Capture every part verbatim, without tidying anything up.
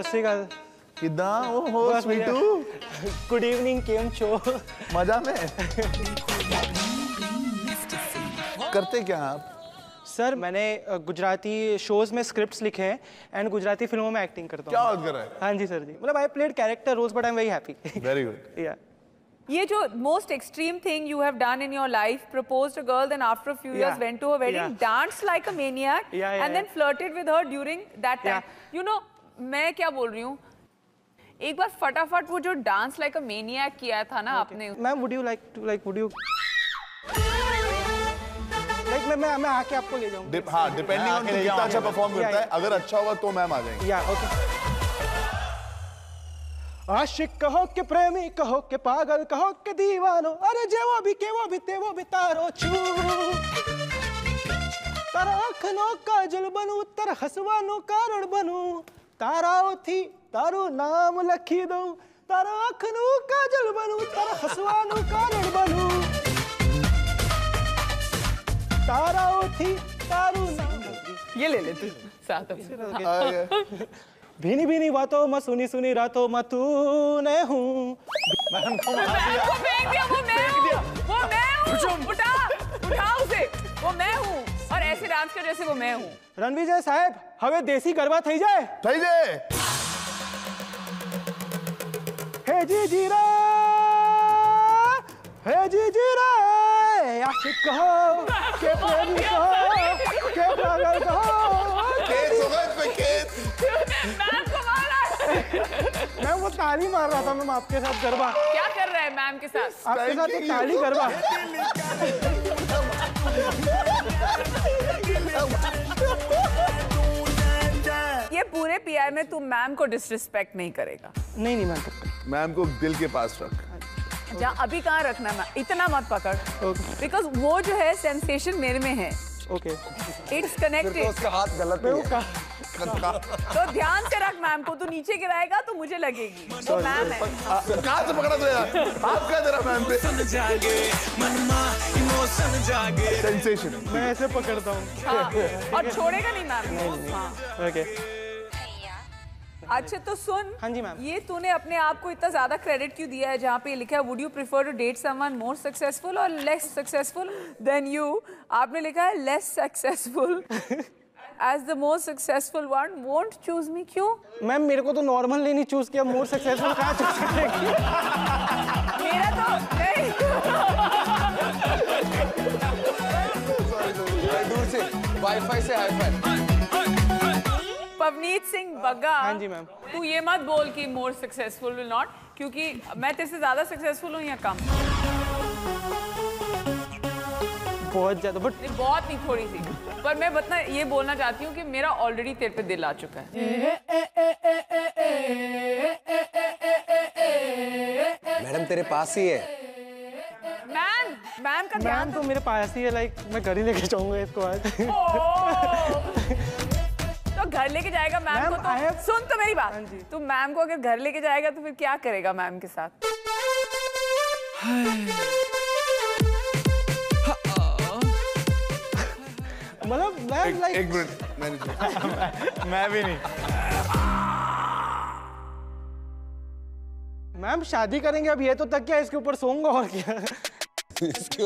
सत श्री अकाल। किदा ओहो स्वीटू, गुड इवनिंग, केम छो? मजा में। करते क्या आप? सर मैंने गुजराती शोज में स्क्रिप्ट्स लिखे हैं एंड गुजराती फिल्मों में एक्टिंग करता हूँ। क्या बात कर रहा है? हाँ जी सर जी, मतलब I played character roles but I am very happy. Very good. या ये जो most extreme thing you have done in your life, proposed a girl, then after a few years Yeah. went to her wedding, Yeah. danced like a maniac, Yeah, yeah, and then yeah. flirted with her during that time. Yeah. You know, मैं क्या बोल रही हूँ? एक बार फटाफट वो जो dance like अ मेनियाक किया था ना आपने। Ma'am would you like to like would you like मैं मैं मैं आके आपको ले जाऊंगा। हाँ, डिपेंडिंग ऑन कितना अच्छा परफॉर्म करता है, अगर अच्छा होगा तो मैम आ जाएंगे। या ओके। आशिक कहो के प्रेमी कहो के पागल कहो के दीवानो, अरे जे वो भी के वो भी ते वो भी तारो छू, तारा आँखनो काजल बनू, तारा हसवानो कारण बनू, ताराओ थी तारो नाम लखी दो, तारा आँखनो काजल बनू, तारा हसवानो कारण बनू, ताराओ थी तारो नाम। ये ले ले तू साथ में। भीनी भीनी बातों में सुनी सुनी रातों में तूने हूँ। मैम को फेंक दिया, वो मैं हूँ, वो मैं हूँ, उठा उठा उसे, वो मैं हूँ, और ऐसे डांस कर जैसे वो मैं हूँ। रणविजय साहब हवे देसी गरबा थई जाए। थई जाए। हे जी जी रे, हे जी जी रे, आशिक कहो के प्रेमी कहो के पागल कहो। केस होगा इस पे केस। मैम को मारा। मैं वो ताली मार रहा था मैम आपके साथ गरबा। क्या कर रहा है मैम के साथ? आपके साथ एक ताली गरबा। ये पूरे पीआई में तू मैम को डिसरिस्पेक्ट नहीं करेगा। नहीं नहीं मैम। मैम को दिल के पास रख। जहाँ अभी कहाँ रखना मैम, इतना मत पकड़, बिकॉज वो जो है सेंसेशन मेरे में है। ओके। It's connected. उसका हाथ गलत है। तो ध्यान से रख मैम को, तू नीचे गिराएगा तो मुझे लगेगी तो मैम है। कहाँ से पकड़ा तुझे? आप क्या दे रहा मैम पे? सेंसेशन। मैं ऐसे पकड़ता हूँ। हाँ, और छोड़ेगा नहीं मैम। हाँ। ओके। अच्छा तो सुन। हाँ जी मैम। ये तूने अपने आप को इतना ज्यादा क्रेडिट क्यों दिया है जहाँ पे लिखा है would you prefer to date someone more successful और लेस सक्सेसफुल देन यू? आपने लिखा है less successful as the most successful one won't choose me। क्यों? मैम मेरे को तो नॉर्मल नहीं चूज किया, मोर सक्सेसफुल कहाँ चूज करेगी? मेरा तो नहीं। दूर से वाईफाई से हाईफाई। पवनीत सिंह बग्गा। हाँ जी मैम। तू ये मत बोल कि मोर सक्सेसफुल विल नॉट, क्योंकि मैं तेरे से ज्यादा सक्सेसफुल हूँ या कम? बहुत ज्यादा, बट नहीं, बहुत नहीं, थोड़ी सी। पर मैं बतना ये बोलना चाहती हूँ कि मेरा ऑलरेडी तेरे पे दिल आ चुका है। मैडम तेरे पास ही है। मैम मैम का ध्यान मैम तो मेरे पास ही है, लाइक मैं घर ही लेके जाऊंगा इसको आज। तो घर लेके जाएगा मैम को? तो have... सुन तो मेरी बात, हाँ जी। तू मैम को अगर घर लेके जाएगा तो फिर क्या करेगा मैम के साथ? मतलब मैम लाइक एक मिनट मैंने मैं भी नहीं। मैम शादी करेंगे अब, ये तो तक क्या इसके ऊपर सोऊंगा और क्या। इसके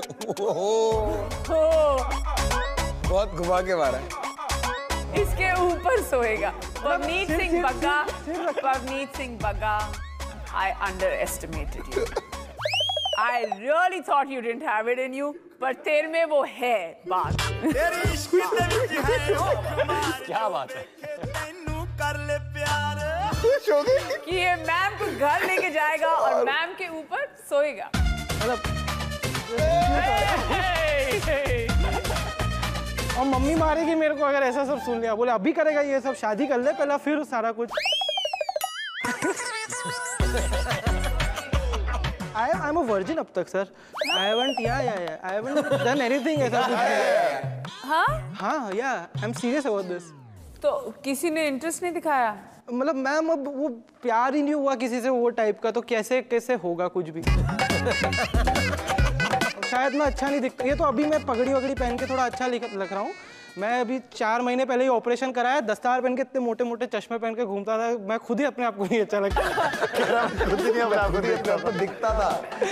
बहुत घुमा के मारा है। इसके ऊपर सोएगा। Pavneet Singh Bagga, Pavneet Singh Bagga, I underestimated you. I really thought you didn't have it in you, पर तेरे में वो है बात। क्या बात है? कि ये मैम को घर लेके जाएगा और मैम के ऊपर सोएगा। मतलब और मम्मी मारेगी मेरे को अगर ऐसा सब सुन लिया। बोले अभी करेगा ये सब, शादी कर ले पहला फिर सारा कुछ। I am a virgin अब तक sir. I haven't yeah yeah yeah I haven't done anything ऐसा कुछ। हाँ हाँ yeah I'm serious about this। तो किसी ने इंटरेस्ट नहीं दिखाया? मतलब मैम अब वो प्यार ही नहीं हुआ किसी से वो टाइप का, तो कैसे कैसे होगा कुछ भी। शायद मैं अच्छा नहीं दिखता, ये तो अभी मैं पगड़ी वगड़ी पहन के थोड़ा अच्छा लग रहा हूँ, मैं अभी चार महीने पहले ही ऑपरेशन कराया, दस्तार पहन के इतने मोटे मोटे चश्मे पहन के घूमता था, मैं खुद ही अपने आप को नहीं अच्छा लगता। खुद ही नहीं अपने आप को नहीं अच्छा तो दिखता था।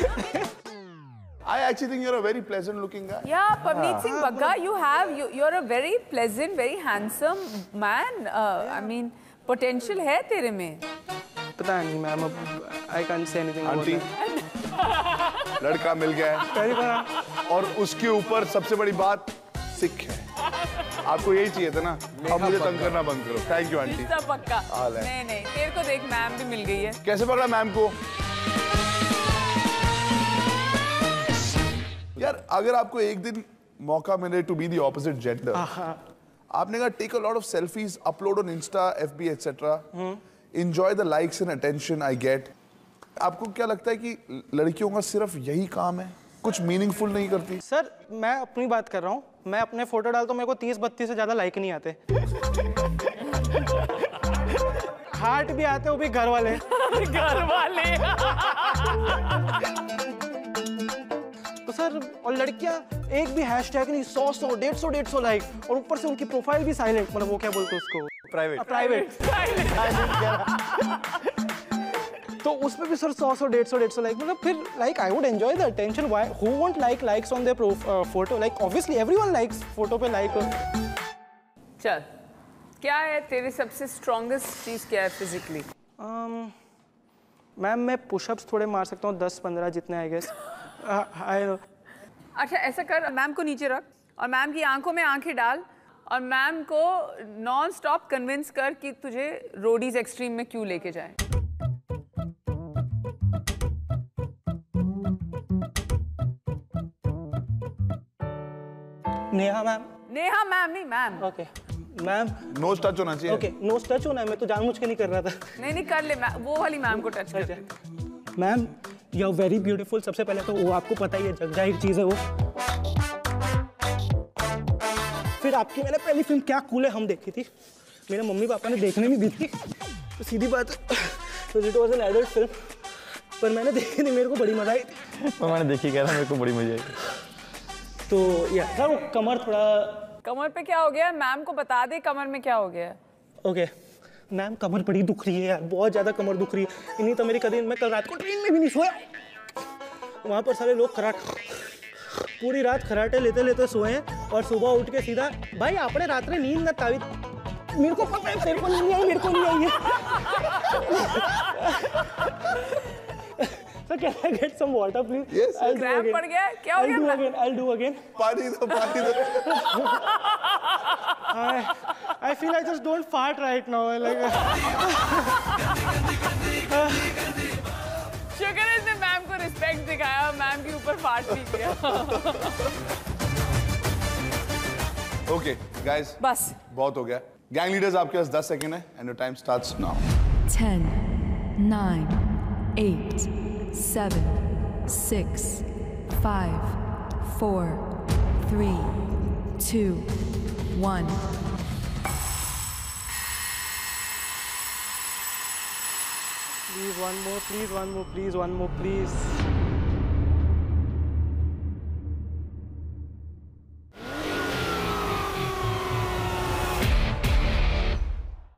I actually think you're a very pleasant looking guy. Yeah, Pavneet Singh Bagga, you have you, you're a very pleasant, very handsome man. Uh, I mean, potential है तेरे में. पता नहीं मैम, अब I can't say anything about aunty, that. लड़का मिल गया है पहली बार और उसके ऊपर सबसे बड़ी बात सिख है। आपको यही चाहिए था ना? अब मुझे तंग करना बंद करो। Thank you aunty. सब पक्का। हाल है। नहीं नहीं, तेरे को देख मैम भी मिल गई है। कैसे पकड़ा मैम को? यार अगर आपको एक दिन मौका मिले to be the opposite gender, आपने कहा take a lot of selfies, upload on insta, FB etcetera, enjoy the likes and attention I get. आपको क्या लगता है कि लड़कियों का सिर्फ यही काम है, कुछ मीनिंगफुल नहीं करती? सर मैं अपनी बात कर रहा हूँ, मैं अपने फोटो डालता हूँ, मेरे को तीस बत्तीस से ज्यादा लाइक नहीं आते। हार्ट भी आते, वो भी घर वाले। घर वाले। तो सर और लड़कियां एक भी हैशटैग नहीं, सौ सौ डेढ़ सौ डेढ़ सौ लाइक, और ऊपर से उनकी प्रोफाइल भी साइलेंट, मतलब वो क्या बोलते हैं उसको, प्राइवेट प्राइवेट। तो उसमें भी सर सौ सौ डेढ़ सौ डेढ़ सौ लाइक, मतलब फिर like I would enjoy the attention. Why who won't like likes on their photo? Like obviously everyone likes photo पे लाइक। चल, क्या है तेरी सबसे स्ट्रॉन्गेस्ट चीज, क्या है फिजिकली? मैम मैं पुशअप्स थोड़े मार सकता हूँ, दस पंद्रह जितने आई गेस। अच्छा ऐसा कर, मैम को नीचे रख और मैम की आंखों में आंखें डाल और मैम को नॉन स्टॉप कन्विंस कर कि तुझे रोडीज एक्सट्रीम में क्यों लेके जाए। नेहा मैम। नेहा मैम नहीं, ma'am. Okay ma'am. Nose touch होना चाहिए। ओके नोज टच होना है, मैं तो जानबूझ के नहीं कर रहा था। नहीं नहीं कर ले, वो वाली मैम को टच कर। Ma'am you are very beautiful. सबसे पहले तो वो आपको पता ही है, जग जाहिर चीज है वो। फिर आपकी मैंने पहली फिल्म क्या कूल है हम देखी थी, मेरे मम्मी पापा ने देखने नहीं दी थी, तो सीधी बात तो it was an adult film, पर मैंने देखी थी, मेरे को बड़ी मजा आई थी। तो मैंने देखी, कह रहा मेरे को बड़ी मजा आई। तो या सर वो कमर थोड़ा, कमर पे क्या हो गया? मैम को बता दे कमर में क्या हो गया। ओके मैम कमर बड़ी दुख रही है यार, बहुत ज्यादा कमर दुख रही है। इन्हीं तो मेरी कभी, मैं कल रात को ट्रेन में भी नहीं सोया, वहाँ पर सारे लोग खराट पूरी रात खराटे लेते लेते सोए हैं, और सुबह उठ के सीधा भाई आपने रात में नींद न तावी, मेरे को पता है तेरे को नहीं आई, मेरे को नहीं आई है। So can I get some water please? Yes. I'll do cramp again. पड़ गया? क्या हो I'll do गया? again. I'll do again. पानी दो, पानी दो। I, I feel I just don't fart right now. Like. शुक्र है इसने मैम को रिस्पेक्ट दिखाया, मैम के ऊपर फाट नहीं किया। Okay, guys. बस बहुत हो गया। गैंग लीडर्स आपके पास दस सेकंड है, and your time starts now. ten, nine, eight, seven, six, five, four, three, two, one. Please one more, please one more, please one more, please.